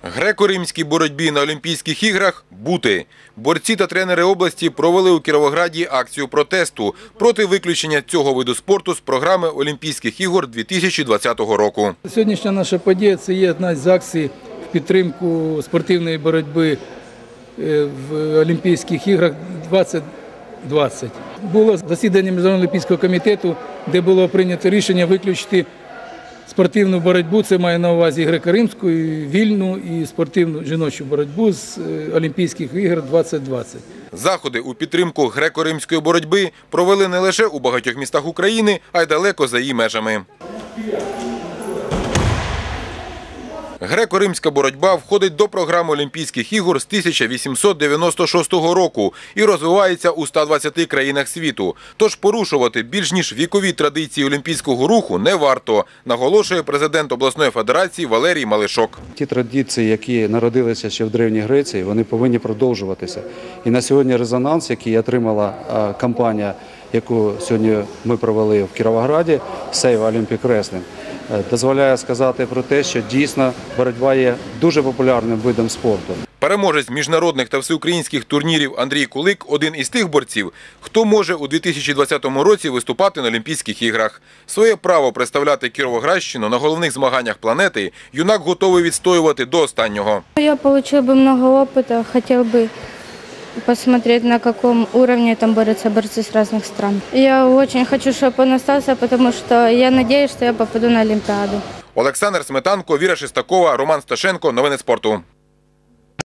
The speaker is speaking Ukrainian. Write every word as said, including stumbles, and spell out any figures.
Греко-римській боротьбі на Олімпійських іграх – бути. Борці та тренери області провели у Кіровограді акцію протесту проти виключення цього виду спорту з програми Олімпійських ігор дві тисячі двадцятого року. Сьогоднішня наша подія – це є одна з акцій в підтримку спортивної боротьби в Олімпійських іграх двадцять двадцять. Було засідання Міжнародного олімпійського комітету, де було прийнято рішення виключити спортивну боротьбу, це має на увазі греко-римську, і вільну і спортивну жіночу боротьбу з Олімпійських ігор двадцять двадцять. Заходи у підтримку греко-римської боротьби провели не лише у багатьох містах України, а й далеко за її межами. Греко-римська боротьба входить до програми Олімпійських ігор з тисяча вісімсот дев'яносто шостого року і розвивається у ста двадцяти країнах світу. Тож порушувати більш ніж вікові традиції олімпійського руху не варто, наголошує президент обласної федерації Валерій Малишок. Ті традиції, які народилися ще в Древній Греції, вони повинні продовжуватися. І на сьогодні резонанс, який отримала кампанія, яку сьогодні ми провели в Кіровограді, Save Olympic Wrestling, дозволяє сказати про те, що дійсно боротьба є дуже популярним видом спорту. Переможець міжнародних та всеукраїнських турнірів Андрій Кулик – один із тих борців, хто може у дві тисячі двадцятому році виступати на Олімпійських іграх. Своє право представляти Кіровоградщину на головних змаганнях планети юнак готовий відстоювати до останнього. Я отримав би багато досвіду, хотів би посмотреть, на каком уровне там борются борцы с разных стран. Я очень хочу, чтобы он остался, потому что я надеюсь, что я попаду на Олимпиаду. Олександр Сметанко, Віра Шестакова, Роман Сташенко. Новини спорту.